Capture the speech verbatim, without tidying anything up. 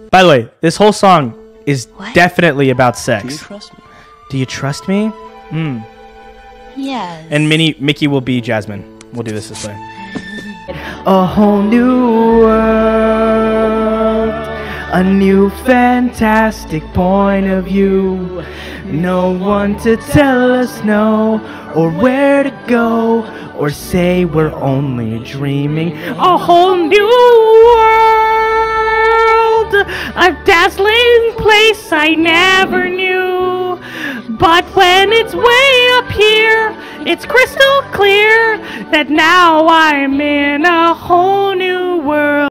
By the way, this whole song is What? definitely about sex. Do you trust me? Do you trust me? Hmm. Yes. And Minnie, Mickey will be Jasmine. We'll do this this way. A whole new world, a new fantastic point of view. No one to tell us no, or where to go, or say we're only dreaming. A whole new world, a dazzling place I never knew. But when it's way up here, it's crystal clear that now I'm in a whole new world.